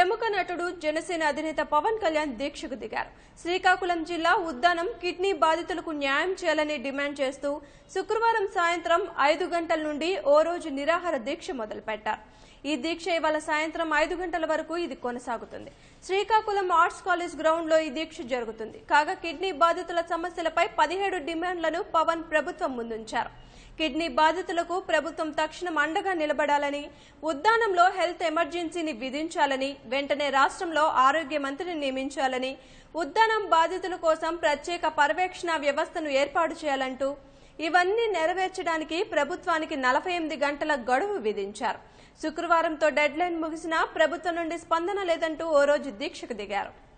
ప్రముఖ నటుడు జనసేన అధినేత పవన్ కళ్యాణ్ దీక్షకు దిగారు. శ్రీకాకుళం జిల్లా ఉద్దానం కిడ్నీ బాధితులకు న్యాయం చేయాలని డిమాండ్ చేస్తూ శుక్రవారం సాయంత్రం 5 గంటల నుండి ఓ రోజు నిరాహార దీక్ష మొదలుపెట్టారు. ఈ దీక్ష ఇవాళ సాయంత్రం 5 గంటల వరకు ఇది కొనసాగుతుంది. శ్రీకాకుళం ఆర్ట్స్ కాలేజ్ గ్రౌండ్ లో ఈ దీక్ష జరుగుతుంది. కాగా కిడ్నీ బాధితుల సమస్యలపై 17 డిమాండ్లను పవన్ ప్రభుత్వం ముందుంచారు. కిడ్నీ బాధితులకు ప్రభుత్వం తక్షణం అండగా నిలబడాలని, ఉద్దానంలో హెల్త్ ఎమర్జెన్సీని విధించాలని, వెంటనే రాష్ట్రంలో ఆరోగ్య మంత్రిని నియమించాలని, ఉద్దానం బాధితుల కోసం ప్రత్యేక పర్యవేక్షణ వ్యవస్థను ఏర్పాటు చేయాలంటూ ఇవన్నీ నెరవేర్చడానికి ప్రభుత్వానికి 48 గంటల గడువు విధించారు. శుక్రవారంతో డెడ్ లైన్ ముగిసినా ప్రభుత్వం నుండి స్పందన లేదంటూ ఓ రోజు దీక్షకు దిగారు.